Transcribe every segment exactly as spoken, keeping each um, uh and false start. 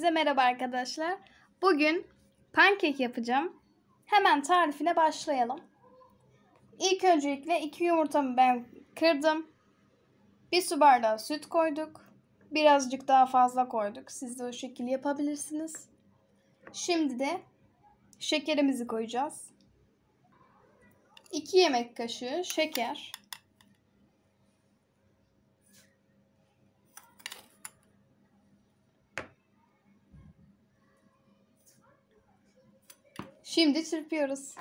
Herkese merhaba arkadaşlar. Bugün pankek yapacağım. Hemen tarifine başlayalım. İlk öncelikle iki yumurtamı ben kırdım. Bir su bardağı süt koyduk. Birazcık daha fazla koyduk. Siz de o şekilde yapabilirsiniz. Şimdi de şekerimizi koyacağız. iki yemek kaşığı şeker. Şimdi çırpıyoruz.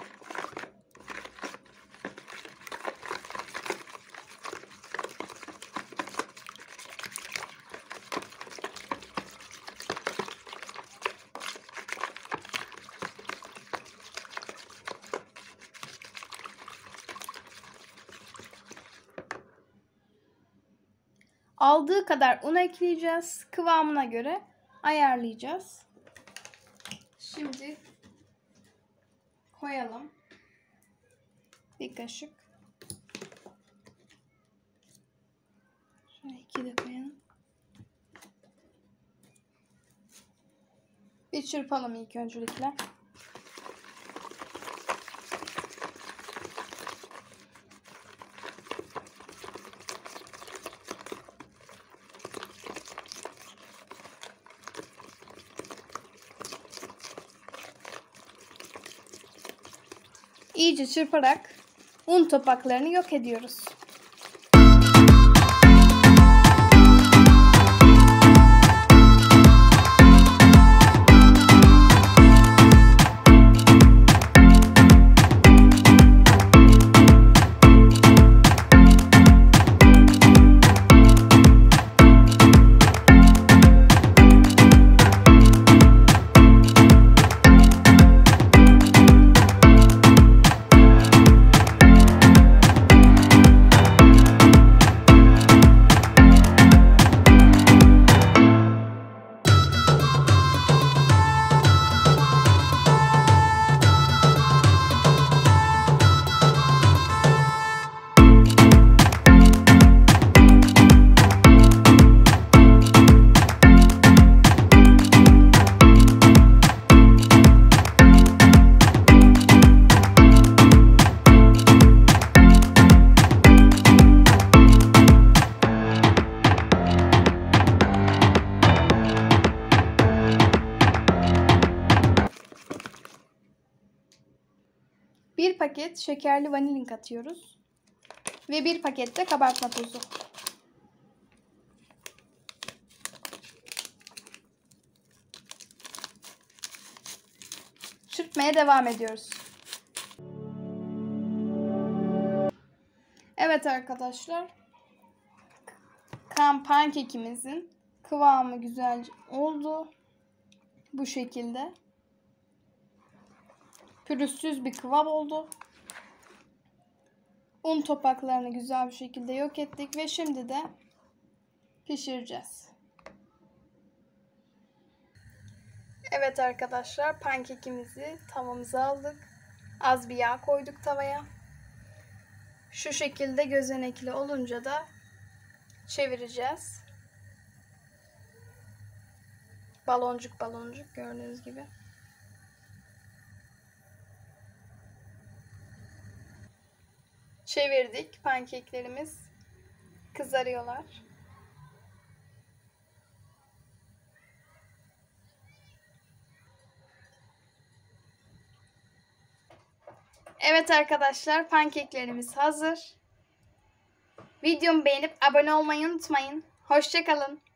Aldığı kadar un ekleyeceğiz. Kıvamına göre ayarlayacağız. Şimdi koyalım. Bir kaşık. Şöyle iki de koyalım. Bir çırpalım ilk öncelikle. İyice çırparak un topaklarını yok ediyoruz. Bir paket şekerli vanilin katıyoruz. Ve bir paket de kabartma tozu. Çırpmaya devam ediyoruz. Evet arkadaşlar. Kan pankekimizin kıvamı güzelce oldu. Bu şekilde. Pürüzsüz bir kıvam oldu. Un topaklarını güzel bir şekilde yok ettik ve şimdi de pişireceğiz. Evet arkadaşlar, pankekimizi tavamıza aldık. Az bir yağ koyduk tavaya. Şu şekilde gözenekli olunca da çevireceğiz. Baloncuk baloncuk gördüğünüz gibi. Çevirdik. Pankeklerimiz kızarıyorlar. Evet arkadaşlar, pankeklerimiz hazır. Videomu beğenip abone olmayı unutmayın. Hoşça kalın.